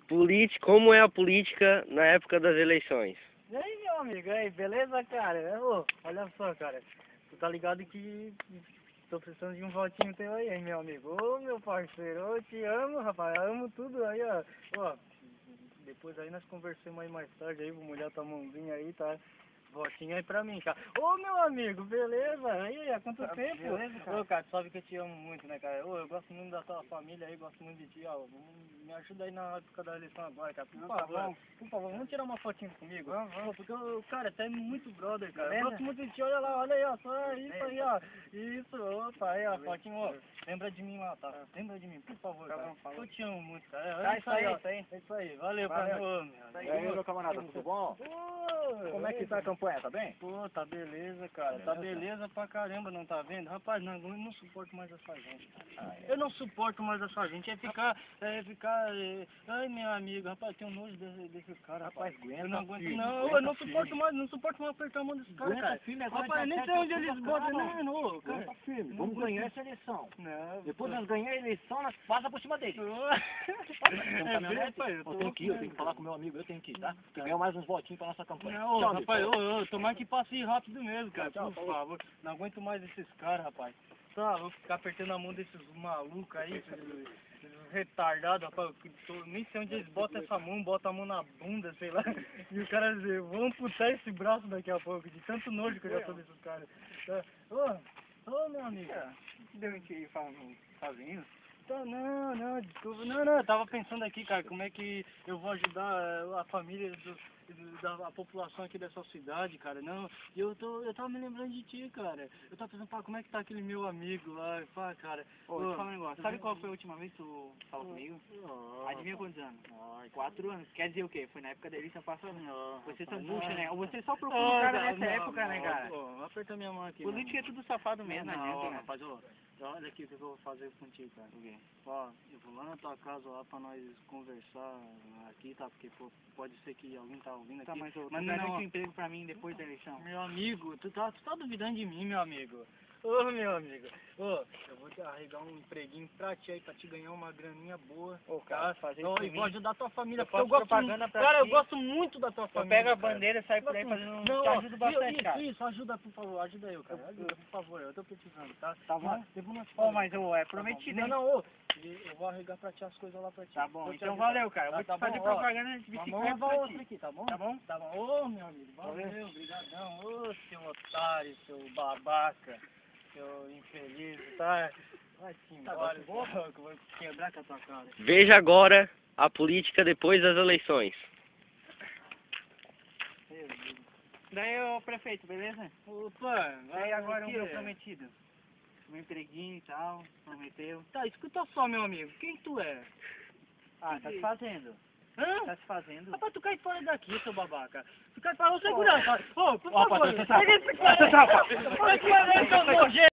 Como é a política na época das eleições? E aí, meu amigo, aí, beleza, cara? Ô, olha só, cara, tu tá ligado que tô precisando de um votinho teu aí, hein, meu amigo? Ô, meu parceiro, eu te amo, rapaz, eu amo tudo aí, ó. Ó, depois aí nós conversamos aí mais tarde aí, vou molhar tua mãozinha aí, tá? Votinho aí pra mim, cara. Ô, meu amigo, beleza? Aí, há quanto tempo? Beleza, cara? Ô, cara, tu sabe que eu te amo muito, né, cara? Ô, eu gosto muito da tua família aí, gosto muito de ti, ó. Me ajuda aí na época da eleição agora, cara. Por favor, vamos tirar uma fotinha comigo? Vamos. Porque, cara, tu é muito brother, cara. Beleza? Eu gosto muito de ti, olha aí, ó. Só isso aí, ó. Isso, opa, aí, ó, fotinho, ó. Lembra de mim lá, tá? Lembra de mim, por favor, cara. Eu te amo muito, cara. Tá, É isso aí, ó. isso aí. É isso aí. Valeu, Valeu. meu. E aí, meu camarada, tudo bom? Como é que tá a campanha, tá bem? Pô, tá beleza, cara. Tá beleza pra caramba, não tá vendo? Rapaz, não, eu não suporto mais essa gente, cara. Eu não suporto mais essa gente. Ai, meu amigo, rapaz, tem um nojo desse cara, rapaz. Eu não aguento, não, eu não suporto mais apertar a mão desse cara, cara. Rapaz, nem sei onde eles botam, não, cara. Tá firme, vamos ganhar essa eleição. Não, Depois nós ganhar a eleição, nós passa por cima dele. Eu tenho que ir, eu tenho que falar com meu amigo, eu tenho que ir, tá? Ganhar mais uns votinhos pra nossa campanha. Não, Tchau, rapaz, amigo. tomara que passe rápido mesmo, cara, Tchau, por favor. Não aguento mais esses caras, rapaz. Tá, vou ficar apertando a mão desses malucos aí, esses retardados, rapaz. Nem sei onde eles botam essa mão, botam a mão na bunda, sei lá. E os caras vão amputar esse braço daqui a pouco, de tanto nojo que eu já tô desses caras. Tá. Ô, meu amigo. Deu a gente ir sozinho? Tá, não, desculpa. Não, eu tava pensando aqui, cara, como é que eu vou ajudar a família da população aqui dessa cidade, cara. Não, eu tava me lembrando de ti, cara. Eu tava pensando, pá, como é que tá aquele meu amigo lá, pá, cara. Ô, deixa eu falar um negócio. Sabe qual foi a última vez que tu falou comigo? Adivinha quantos anos? 4 anos. Quer dizer o quê? Foi na época da eleição passada. Vocês são bucha, né? Ou você só procura o cara nessa época, né, cara? Aperta minha mão aqui. Política é tudo safado mesmo, não adianta, né? Rapaz, olha aqui o que eu vou fazer contigo, cara. Ó, eu vou lá na tua casa lá pra nós conversar aqui, tá? Porque pode ser que alguém tá ouvindo aqui. Tá, mas tu não, garante um emprego pra mim depois da eleição. meu amigo, tu tá duvidando de mim, meu amigo. Ô, meu amigo. Ô, eu vou te arregar um empreguinho pra ti aí, pra te ganhar uma graninha boa. Ô, cara, fazer isso E vou ajudar a tua família, eu porque eu faço gosto propaganda pra cara, ti. eu gosto muito da tua Eu família. pego a cara. bandeira e saio por aí fazendo Não, te ajudo bastante, cara. Isso, ajuda, por favor, ajuda eu, cara. Ajuda, por favor, eu tô precisando, tá? Tá bom? Depois nós Ô, mas falamos. é prometido, hein? Não, eu vou arregar pra ti as coisas lá pra ti. Tá bom, Vou te então ajudar. valeu, cara. Eu vou te fazer bom, ó. propaganda de Vamos bicicleta levar pra outra ti. aqui, tá bom? Tá bom? Tá bom. Ô, meu amigo, valeu, obrigadão. Ô, seu otário, seu babaca, seu infeliz, tá? Vai te embora, que eu vou quebrar com a tua cara. Veja agora a política depois das eleições. Daí, ô prefeito, beleza? Opa, Aí agora o quê? meu prometido. Meu empreguinho e tal, prometeu. Tá, escuta só, meu amigo, quem tu é? Ah, tá se fazendo. Hã? Tá se fazendo. Rapaz, tu cai fora daqui, seu babaca. Tu cai fora, ô segurança. Ô, por Ó, favor, patrão, você sabe. pega esse cara. Vai, seu nojento.